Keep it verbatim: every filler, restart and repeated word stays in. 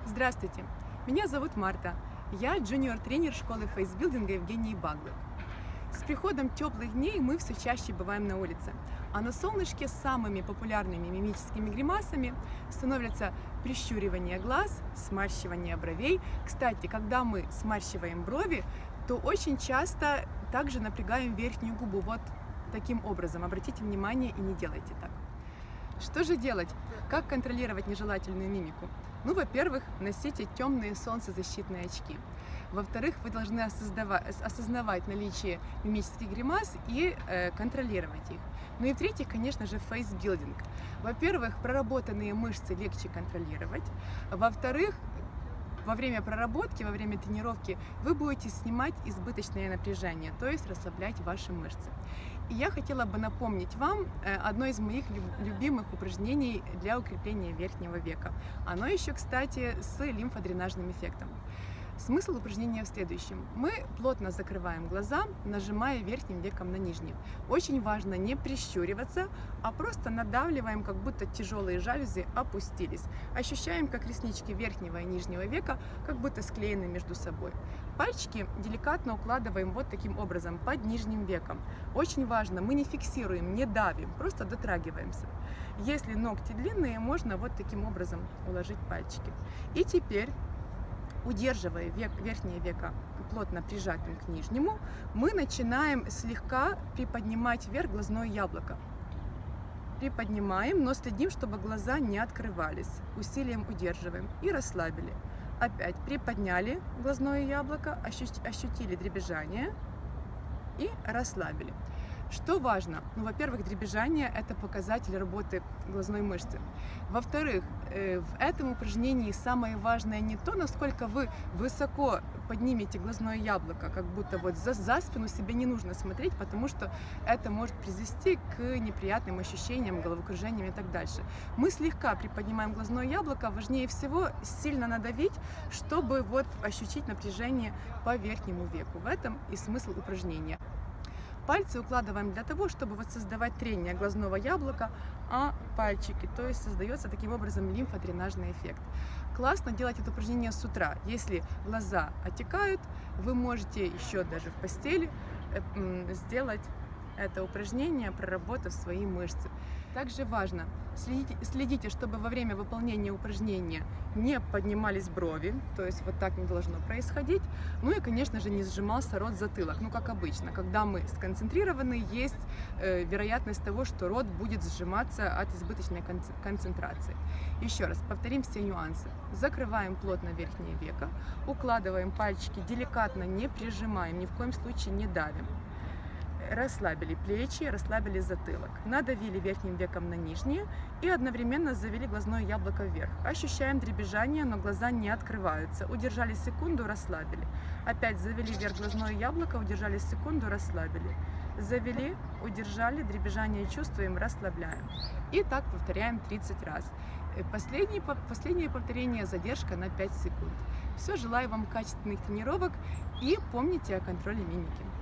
Здравствуйте, меня зовут Марта. Я джуниор-тренер школы фейсбилдинга Евгении Баглы. С приходом теплых дней мы все чаще бываем на улице, а на солнышке самыми популярными мимическими гримасами становятся прищуривание глаз, сморщивание бровей. Кстати, когда мы сморщиваем брови, то очень часто также напрягаем верхнюю губу вот таким образом. Обратите внимание и не делайте так. Что же делать? Как контролировать нежелательную мимику? Ну, во-первых, носите темные солнцезащитные очки. Во-вторых, вы должны осознавать наличие мимических гримас и э, контролировать их. Ну и в-третьих, конечно же, фейсбилдинг. Во-первых, проработанные мышцы легче контролировать. Во-вторых, во время проработки, во время тренировки вы будете снимать избыточное напряжение, то есть расслаблять ваши мышцы. И я хотела бы напомнить вам одно из моих любимых упражнений для укрепления верхнего века. Оно еще, кстати, с лимфодренажным эффектом. Смысл упражнения в следующем. Мы плотно закрываем глаза, нажимая верхним веком на нижний. Очень важно не прищуриваться, а просто надавливаем, как будто тяжелые жалюзи опустились. Ощущаем, как реснички верхнего и нижнего века как будто склеены между собой. Пальчики деликатно укладываем вот таким образом, под нижним веком. Очень важно, мы не фиксируем, не давим, просто дотрагиваемся. Если ногти длинные, можно вот таким образом уложить пальчики. И теперь, удерживая век, верхнее веко плотно прижатым к нижнему, мы начинаем слегка приподнимать вверх глазное яблоко. Приподнимаем, но следим, чтобы глаза не открывались. Усилием удерживаем и расслабили. Опять приподняли глазное яблоко, ощутили дребезжание и расслабили. Что важно? Ну, во-первых, дребезжание – это показатель работы глазной мышцы. Во-вторых, э, в этом упражнении самое важное не то, насколько вы высоко поднимете глазное яблоко, как будто вот за, за спину себе не нужно смотреть, потому что это может привести к неприятным ощущениям, головокружениям и так дальше. Мы слегка приподнимаем глазное яблоко, важнее всего сильно надавить, чтобы вот ощутить напряжение по верхнему веку. В этом и смысл упражнения. Пальцы укладываем для того, чтобы вот создавать трение глазного яблока, а пальчики, то есть создается таким образом лимфодренажный эффект. Классно делать это упражнение с утра. Если глаза отекают, вы можете еще даже в постели сделать это упражнение, проработав свои мышцы. Также важно, следите, следите, чтобы во время выполнения упражнения не поднимались брови, то есть вот так не должно происходить. Ну и, конечно же, не сжимался рот-затылок. Ну, как обычно, когда мы сконцентрированы, есть э, вероятность того, что рот будет сжиматься от избыточной концентрации. Еще раз, повторим все нюансы. Закрываем плотно верхнее веко, укладываем пальчики, деликатно не прижимаем, ни в коем случае не давим. Расслабили плечи, расслабили затылок, надавили верхним веком на нижнее и одновременно завели глазное яблоко вверх. Ощущаем дребезжание, но глаза не открываются. Удержали секунду, расслабили. Опять завели вверх глазное яблоко, удержали секунду, расслабили. Завели, удержали, дребезжание чувствуем, расслабляем. И так повторяем тридцать раз. Последнее, последнее повторение, задержка на пять секунд. Все, желаю вам качественных тренировок и помните о контроле мимики.